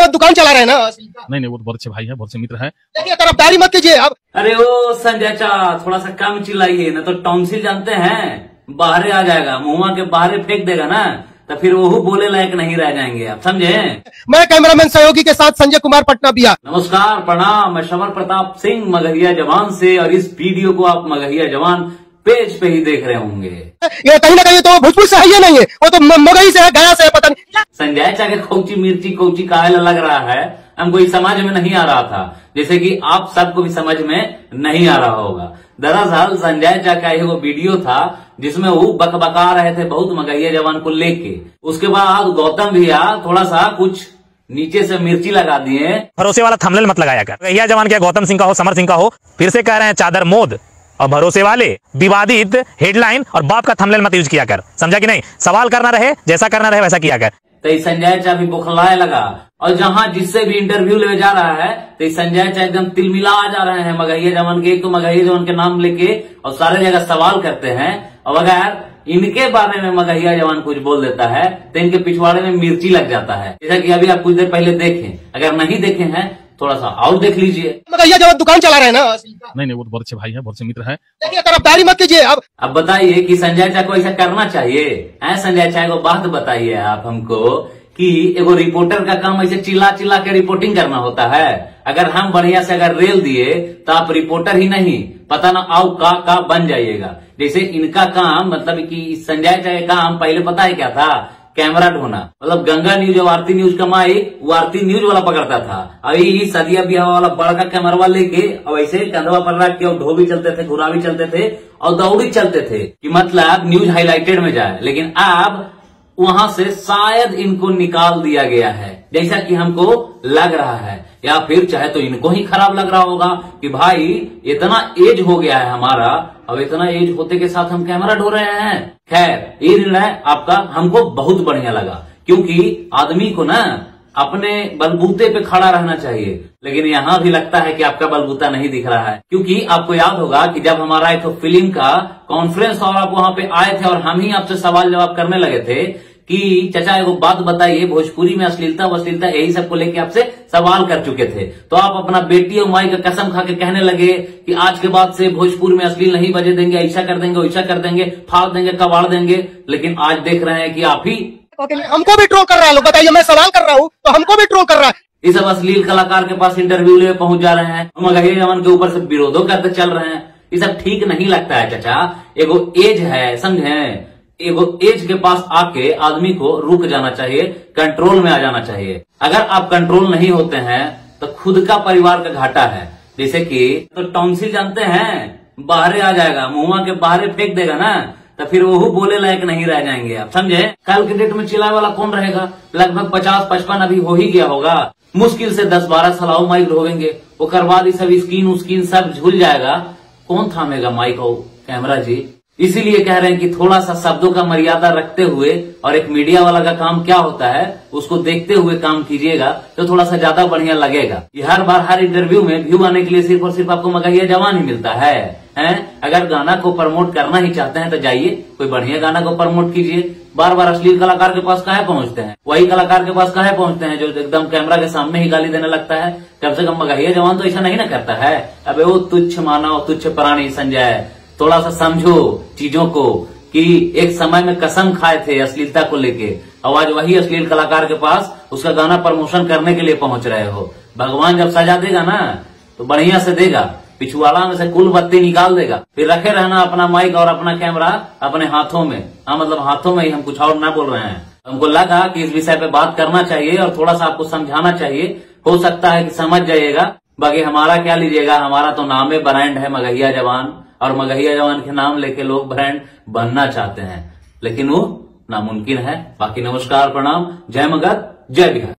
जब दुकान चला रहे हैं ना। नहीं वो तो बहुत अच्छे भाई है, बहुत से मित्र है। देखिए तरफदारी मत कीजिए अब। अरे ओ संजय चा, थोड़ा सा कम चिल्लाइए ना तो टॉन्सिल जानते हैं बाहर आ जाएगा, मुंह के बाहर फेंक देगा ना तो फिर वो बोले लायक नहीं रह जाएंगे, आप समझे। मैं कैमरामैन सहयोगी के साथ संजय कुमार पटना बिया। नमस्कार प्रणाम, मैं समर प्रताप सिंह मगहिया जवान से, और इस वीडियो को आप मगहिया जवान पेज पे ही देख रहे होंगे। ये कहीं ना कहीं तो भोजपुर से है ही नहीं है, वो तो मगही से है, गया से है, पता नहीं। संजय चा के कौची मिर्ची कौची कायल लग रहा है, हमको इस समझ में नहीं आ रहा था, जैसे कि आप सबको भी समझ में नहीं आ रहा होगा। दरअसल संजय चा का वो वीडियो था जिसमें वो बकबका रहे थे बहुत मगहिया जवान को लेके। उसके बाद गौतम भैया थोड़ा सा कुछ नीचे से मिर्ची लगा दिए। भरोसे वाला थंबनेल मत लगाया कर। मगहिया जवान क्या गौतम सिंह का हो, समर सिंह का हो, फिर से कह रहे हैं चादर मोद और भरोसे वाले विवादित हेडलाइन और बाप का थंबनेल मत यूज किया कर, समझा कि नहीं। सवाल करना रहे, जैसा करना रहे वैसा किया कर। तो संजय चा भी बुखलाए लगा, और जहां जिससे भी इंटरव्यू ले जा रहा है तो संजय चा एकदम तिलमिला जा रहे हैं मगहिया जवान के। एक तो मगहिया जवान के नाम लेके और सारे जगह सवाल करते हैं, और अगर इनके बारे में मगहिया जवान कुछ बोल देता है तो इनके पिछवाड़े में मिर्ची लग जाता है, जैसा कि अभी आप कुछ देर पहले देखें। अगर नहीं देखे हैं थोड़ा सा और देख लीजिए। मगहिया जवान दुकान चला रहे हैं ना। नहीं वो तो बहुत अच्छे भाई है, बहुत से मित्र है। देखिए तरफदारी मत कीजिए अब। अब बताइए कि संजय चा को ऐसा करना चाहिए? संजय चा को बात बताइए आप हमको कि एगो रिपोर्टर का काम ऐसे चिल्ला चिल्ला के रिपोर्टिंग करना होता है। अगर हम बढ़िया से अगर रेल दिए तो आप रिपोर्टर ही नहीं, पता ना आओ का बन जाइएगा। जैसे इनका काम, मतलब कि संजय चा का काम पहले पता है क्या था? कैमरा ढोना। मतलब गंगा न्यूज और आरती न्यूज का माइक वो आरती न्यूज वाला पकड़ता था, अभी सदिया बिहार वाला बड़का कैमरा लेके और ऐसे कंधवा पर रख के धो भी चलते थे, घुरा भी चलते थे और दौड़ी चलते थे कि मतलब न्यूज हाईलाइटेड में जाए। लेकिन अब वहां से शायद इनको निकाल दिया गया है, जैसा कि हमको लग रहा है, या फिर चाहे तो इनको ही खराब लग रहा होगा कि भाई इतना एज हो गया है हमारा, अब इतना एज होते के साथ हम कैमरा ढो रहे हैं। खैर, ये निर्णय आपका हमको बहुत बढ़िया लगा, क्योंकि आदमी को ना अपने बलबूते पे खड़ा रहना चाहिए। लेकिन यहाँ भी लगता है कि आपका बलबूता नहीं दिख रहा है, क्योंकि आपको याद होगा कि जब हमारा एक फिल्म का कॉन्फ्रेंस और आप वहां पे आए थे और हम ही आपसे सवाल जवाब करने लगे थे कि चाचा एगो बात बताइए, भोजपुरी में अश्लीलता वश्लीलता यही सबको लेके आपसे सवाल कर चुके थे, तो आप अपना बेटी और माई का कसम खा के कहने लगे कि आज के बाद से भोजपुर में अश्लील नहीं बजे देंगे, ऐसा कर देंगे, वैसा कर देंगे, फाड़ देंगे, कबाड़ देंगे। लेकिन आज देख रहे हैं कि आप ही हमको भी ट्रोल कर रहा है। लोग बताइए, मैं सवाल कर रहा हूँ तो हमको भी ट्रोल कर रहा है। ये सब अश्लील कलाकार के पास इंटरव्यू ले पहुंच जा रहे हैं, मगहिया जवान के ऊपर से विरोधों करते चल रहे हैं। ये सब ठीक नहीं लगता है चाचा। एगो एज है, समझे, एगो एज के पास आके आदमी को रुक जाना चाहिए, कंट्रोल में आ जाना चाहिए। अगर आप कंट्रोल नहीं होते हैं तो खुद का परिवार का घाटा है। जैसे कि तो टॉन्सिल जानते हैं बाहर आ जाएगा, मुंह के बाहर फेंक देगा ना तो फिर वो बोले लायक नहीं रह जाएंगे, आप समझे। कल के डेट में चिल्लाए वाला कौन रहेगा? लगभग 50-55 अभी हो ही गया होगा, मुश्किल से 10-12 साल माइक ढोवेंगे, उसके बाद सब स्किन सब झूल जाएगा, कौन थामेगा माइक और कैमरा जी। इसीलिए कह रहे हैं कि थोड़ा सा शब्दों का मर्यादा रखते हुए, और एक मीडिया वाला का काम क्या होता है उसको देखते हुए काम कीजिएगा तो थोड़ा सा ज्यादा बढ़िया लगेगा। ये हर बार हर इंटरव्यू में व्यू आने के लिए सिर्फ और सिर्फ आपको मगहिया जवान ही मिलता है। अगर गाना को प्रमोट करना ही चाहते हैं तो जाइए कोई बढ़िया गाना को प्रमोट कीजिए। बार बार अश्लील कलाकार के पास काहे पहुंचते हैं? वही कलाकार के पास काहे पहुंचते हैं जो एकदम कैमरा के सामने ही गाली देने लगता है? कम से कम मगहिया जवान तो ऐसा नहीं ना करता है। अबे वो तुच्छ मानव तुच्छ प्राणी संजय, थोड़ा सा समझो चीजों को कि एक समय में कसम खाए थे अश्लीलता को लेके, और आज वही अश्लील कलाकार के पास उसका गाना प्रमोशन करने के लिए पहुंच रहे हो। भगवान जब सजा देगा ना तो बढ़िया से देगा, पिछुआड़ा में से कुल बत्ती निकाल देगा। फिर रखे रहना अपना माइक और अपना कैमरा अपने हाथों में। हाँ, मतलब हाथों में ही, हम कुछ और ना बोल रहे हैं। हमको लगा कि इस विषय पे बात करना चाहिए और थोड़ा सा आपको समझाना चाहिए, हो सकता है कि समझ जाइएगा। बाकी हमारा क्या लीजिएगा, हमारा तो नाम है, ब्रांड है मगहिया जवान, और मगहिया जवान के नाम लेके लोग ब्रांड बनना चाहते हैं, लेकिन वो नामुमकिन है। बाकी नमस्कार, प्रणाम, जय मगध, जय बिहार।